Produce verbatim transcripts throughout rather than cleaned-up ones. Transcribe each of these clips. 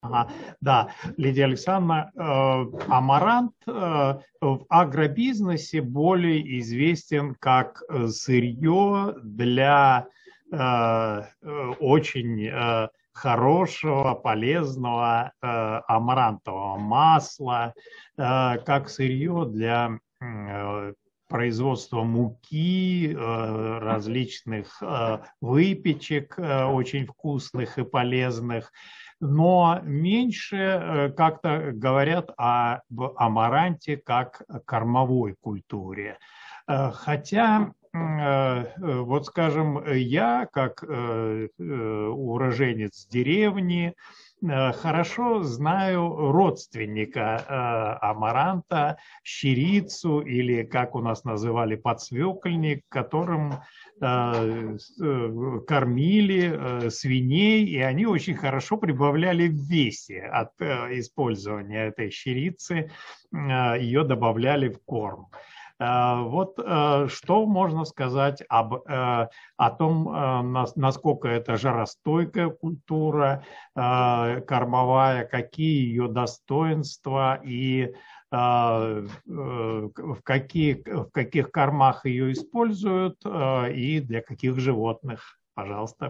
Ага, да, Лидия Александровна, э, амарант э, в агробизнесе более известен как сырье для э, э, очень э, хорошего, полезного э, амарантового масла, э, как сырье для э, производства муки, э, различных э, выпечек э, очень вкусных и полезных. Но меньше как-то говорят об амаранте как о кормовой культуре. Хотя, вот скажем, я, как уроженец деревни, хорошо знаю родственника амаранта, щирицу, или, как у нас называли, подсвекольник, которым кормили свиней, и они очень хорошо прибавляли в весе от использования этой щирицы, ее добавляли в корм. Вот что можно сказать об, о том, насколько это жаростойкая культура кормовая, какие ее достоинства и в каких, в каких кормах ее используют и для каких животных. Пожалуйста.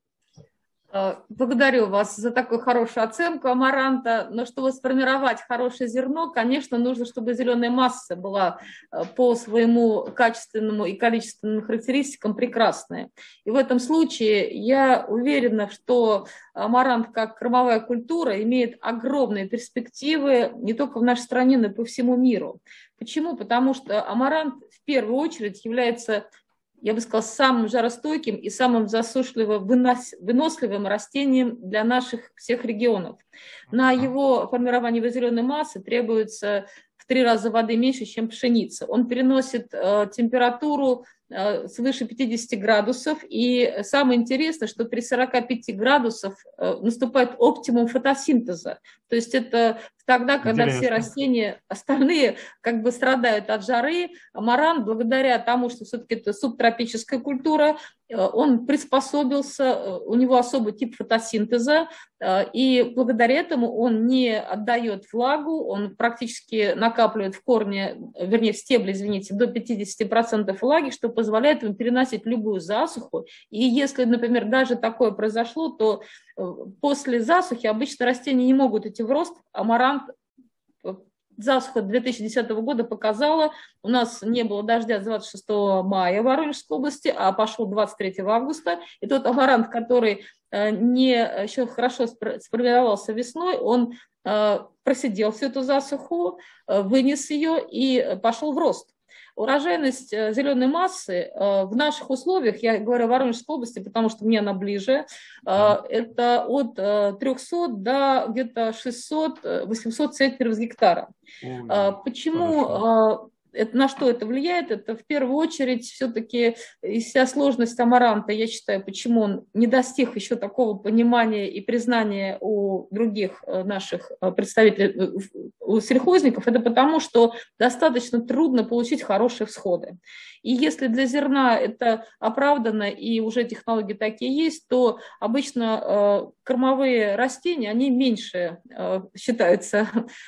Благодарю вас за такую хорошую оценку амаранта. Но чтобы сформировать хорошее зерно, конечно, нужно, чтобы зеленая масса была по своему качественному и количественным характеристикам прекрасная. И в этом случае я уверена, что амарант как кормовая культура имеет огромные перспективы не только в нашей стране, но и по всему миру. Почему? Потому что амарант в первую очередь является, я бы сказала, самым жаростойким и самым засушливым, выносливым растением для наших всех регионов. На его формирование зеленой массы требуется в три раза воды меньше, чем пшеница. Он переносит э, температуру э, свыше пятидесяти градусов, и самое интересное, что при сорока пяти градусах э, наступает оптимум фотосинтеза. То есть это тогда, когда Интересно. Все растения, остальные как бы страдают от жары. Амарант, благодаря тому, что все-таки это субтропическая культура, он приспособился, у него особый тип фотосинтеза, и благодаря этому он не отдает влагу, он практически накапливает в корне, вернее в стебле, извините, до пятидесяти процентов влаги, что позволяет ему переносить любую засуху. И если, например, даже такое произошло, то после засухи обычно растения не могут идти в рост. Амарант, засуха две тысячи десятого года показала, у нас не было дождя с двадцать шестого мая в Воронежской области, а пошел двадцать третьего августа. И тот амарант, который не еще хорошо сформировался весной, он просидел всю эту засуху, вынес ее и пошел в рост. Урожайность зеленой массы в наших условиях, я говорю о Воронежской области, потому что мне она ближе, это от трёхсот до где-то шестисот-восьмисот центнеров с гектара. Почему? Хорошо. Это, на что это влияет? Это в первую очередь все-таки вся сложность амаранта, я считаю, почему он не достиг еще такого понимания и признания у других наших представителей, у сельхозников, это потому, что достаточно трудно получить хорошие всходы. И если для зерна это оправдано и уже технологии такие есть, то обычно кормовые растения, они меньше считаются,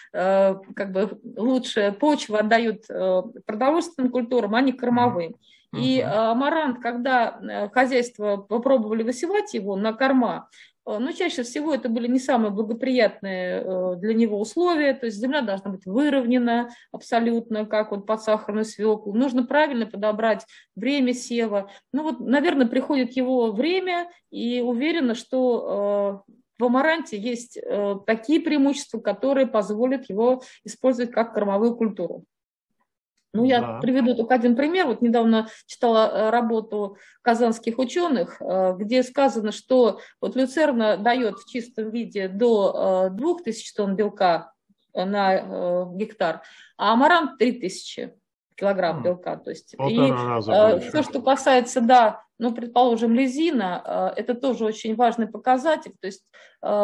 как бы лучше почва отдают продовольственным культурам, а не кормовым. И амарант, когда хозяйства попробовали высевать его на корма, но чаще всего это были не самые благоприятные для него условия, то есть земля должна быть выровнена абсолютно, как вот под сахарную свеклу. Нужно правильно подобрать время сева. Ну вот, наверное, приходит его время, и уверена, что в амаранте есть такие преимущества, которые позволят его использовать как кормовую культуру. Ну, я да. приведу только один пример. Вот недавно читала работу казанских ученых, где сказано, что вот люцерна дает в чистом виде до двух тысяч тонн белка на гектар, а амарант три тысячи килограмм белка. То есть, и все, что касается, да, ну, предположим, лизина, это тоже очень важный показатель. То есть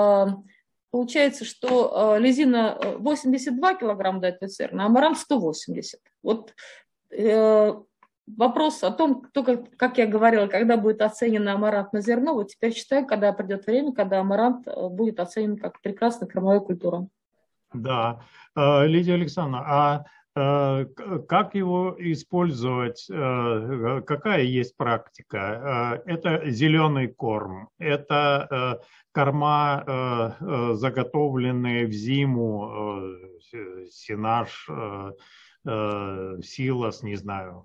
получается, что э, лизина восемьдесят два килограмма дает люцерна, а амарант сто восемьдесят. Вот э, вопрос о том, кто, как, как я говорила, когда будет оценен амарант на зерно, вот теперь считаю, когда придет время, когда амарант будет оценен как прекрасная кормовая культура. Да. Лидия Александровна, а как его использовать? Какая есть практика? Это зеленый корм, это корма, заготовленные в зиму, сенаж, силос, не знаю.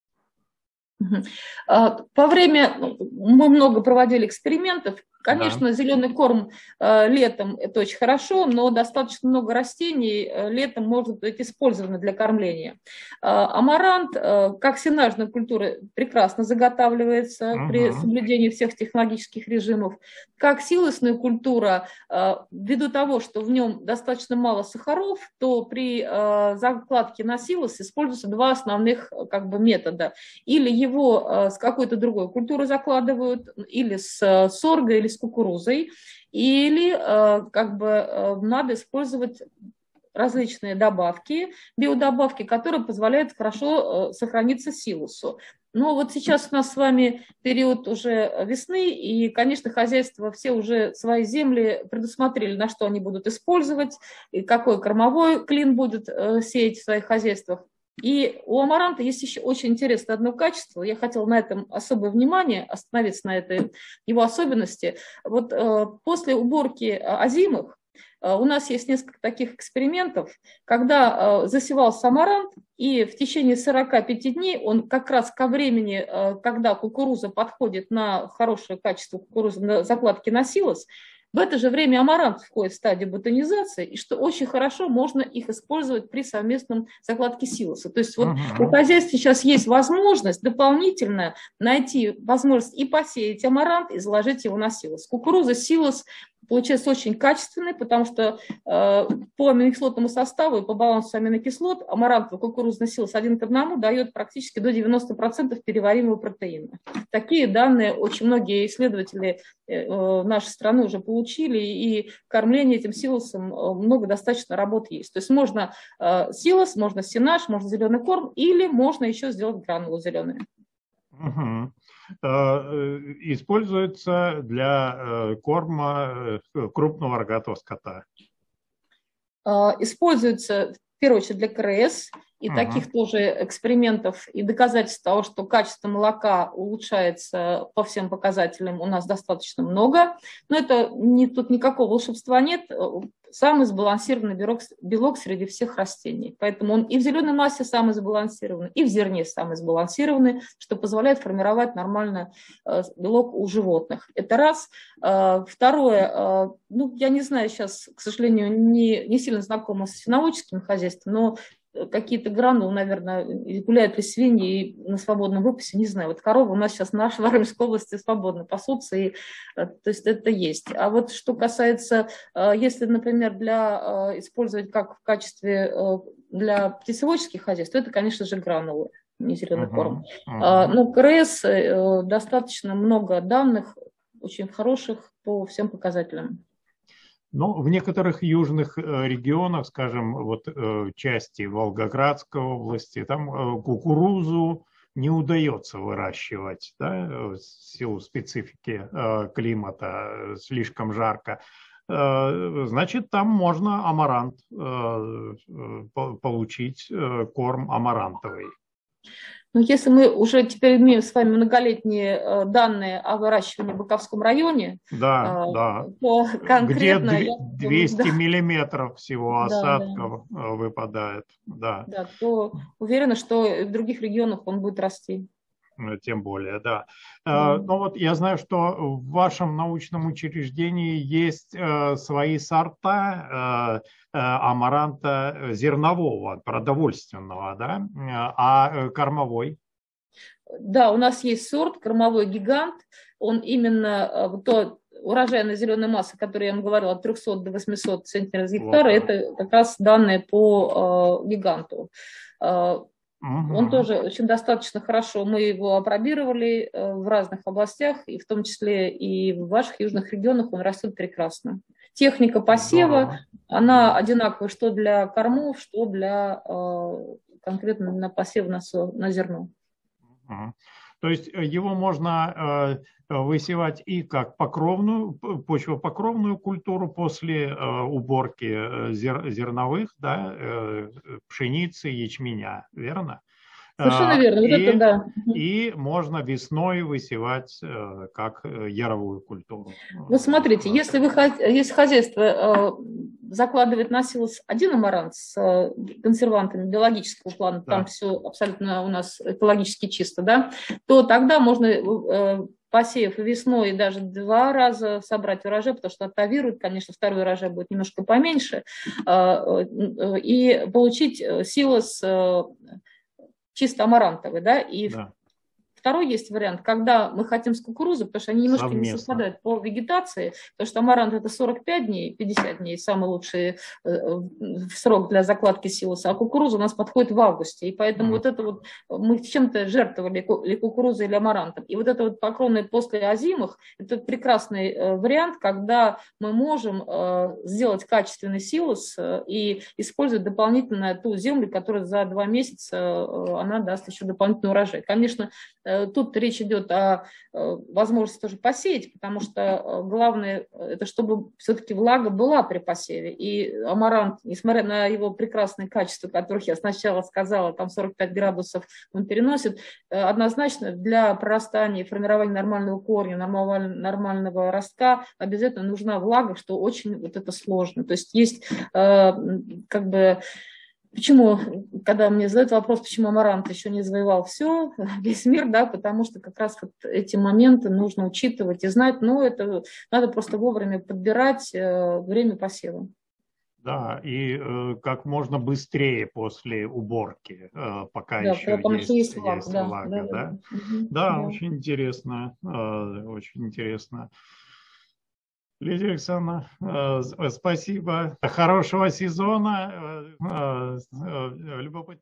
Во время, мы много проводили экспериментов. Конечно, да. Зеленый корм э, летом это очень хорошо, но достаточно много растений э, летом может быть использовано для кормления. Э, амарант, э, как сенажная культура, прекрасно заготавливается uh-huh. при соблюдении всех технологических режимов. Как силосная культура, э, ввиду того, что в нем достаточно мало сахаров, то при э, закладке на силос используются два основных как бы, метода. Или его э, с какой-то другой культуры закладывают, или с э, сорго, или с кукурузой, или э, как бы э, надо использовать различные добавки, биодобавки, которые позволяют хорошо э, сохраниться силосу. Но вот сейчас у нас с вами период уже весны, и, конечно, хозяйства все уже свои земли предусмотрели, на что они будут использовать, и какой кормовой клин будет э, сеять в своих хозяйствах. И у амаранта есть еще очень интересное одно качество. Я хотела на этом особое внимание остановиться, на этой его особенности. Вот э, после уборки озимых э, у нас есть несколько таких экспериментов, когда э, засевался амарант, и в течение сорока пяти дней он как раз ко времени, э, когда кукуруза подходит на хорошее качество кукурузы, на закладки на силос, в это же время амарант входит в стадию ботанизации, и что очень хорошо, можно их использовать при совместном закладке силоса. То есть вот uh-huh. у хозяйств сейчас есть возможность дополнительно найти возможность и посеять амарант, и заложить его на силос. Кукуруза, силос получается очень качественный, потому что э, по аминокислотному составу и по балансу аминокислот амарантовый кукурузный силос один к одному дает практически до девяноста процентов переваримого протеина. Такие данные очень многие исследователи э, нашей страны уже получили, и кормление этим силосом много достаточно работ есть. То есть можно э, силос, можно сенаж, можно зеленый корм, или можно еще сделать гранулы зеленые. Угу. Используется для корма крупного рогатого скота? Используется в первую очередь для КРС, и uh-huh. таких тоже экспериментов и доказательств того, что качество молока улучшается по всем показателям, у нас достаточно много. Но это не, тут никакого волшебства нет. Самый сбалансированный белок, белок среди всех растений. Поэтому он и в зеленой массе самый сбалансированный, и в зерне самый сбалансированный, что позволяет формировать нормально э, белок у животных. Это раз. Э, второе, э, ну, я не знаю сейчас, к сожалению, не, не сильно знакома с свиноводческим хозяйством, но какие-то гранулы, наверное, гуляют ли свиньи на свободном выпасе, не знаю. Вот коровы у нас сейчас в нашей Воронежской области свободно пасутся, и, то есть это есть. А вот что касается, если, например, для использовать как в качестве для птицеводческих хозяйств, то это, конечно же, гранулы, не зеленый uh-huh, корм. Uh-huh. Но КРС достаточно много данных, очень хороших по всем показателям. Ну, в некоторых южных регионах, скажем, вот части Волгоградской области, там кукурузу не удается выращивать, да, в силу специфики климата, слишком жарко. Значит, там можно амарант получить, корм амарантовый. Но если мы уже теперь имеем с вами многолетние данные о выращивании в Буковском районе, да, да. то конкретно... Где двести миллиметров всего осадков да, да. выпадает. Да. Да, то уверена, что в других регионах он будет расти. Тем более, да. да. Но вот я знаю, что в вашем научном учреждении есть свои сорта амаранта зернового, продовольственного, да, а кормовой? Да, у нас есть сорт кормовой гигант, он именно то урожайной зеленой массы, которую я вам говорила, от трёхсот до восьмисот центнеров с гектара, вот. Это как раз данные по гиганту. Угу. Он тоже очень достаточно хорошо, мы его опробировали в разных областях, и в том числе и в ваших южных регионах он растет прекрасно. Техника посева, да. Она одинаковая что для кормов, что для конкретно на посев на, на зерно. Мгм. То есть его можно э, высевать и как покровную, п- почвопокровную культуру после э, уборки э, зер- зерновых, да, э, пшеницы, ячменя, верно? Совершенно Э, верно, вот это И, да. Мгм. и можно весной высевать э, как э, яровую культуру. Вот смотрите, Э, если, вы, хо- если хозяйство э, закладывает на силос один амарант с э, консервантами биологического плана, там Да. все абсолютно у нас экологически чисто, да, то тогда можно, э, посеяв и весной, и даже два раза собрать урожай, потому что оттавирует, конечно, второй урожай будет немножко поменьше, э, э, и получить э, силос э, чисто амарантовый, да, и Да, второй есть вариант, когда мы хотим с кукурузой, потому что они немножко не совместно. совпадают по вегетации, потому что амарант это сорок пять дней, пятьдесят дней, самый лучший э, срок для закладки силоса, а кукуруза у нас подходит в августе, и поэтому Мгм. вот это вот мы чем-то жертвовали, или кукурузой, или амарантом, и вот это вот покровные после озимых, это прекрасный э, вариант, когда мы можем э, сделать качественный силос э, и использовать дополнительно ту землю, которая за два месяца э, она даст еще дополнительный урожай. Конечно, тут речь идет о возможности тоже посеять, потому что главное, это чтобы все-таки влага была при посеве. И амарант, несмотря на его прекрасные качества, о которых я сначала сказала, там сорок пять градусов он переносит, однозначно для прорастания и формирования нормального корня, нормального, нормального ростка обязательно нужна влага, что очень вот это сложно. То есть есть как бы... Почему, когда мне задают вопрос, почему амарант еще не завоевал все, весь мир, да, потому что как раз вот эти моменты нужно учитывать и знать, но это надо просто вовремя подбирать э, время посева. Да, и э, как можно быстрее после уборки, э, пока Да, еще потому что есть, есть влага, есть да, да, влага, да, да? да. Мгм, Да, да. очень интересно, э, очень интересно. Лидия Александровна, э, с- спасибо. Хорошего сезона. э, э, э, Любопытно.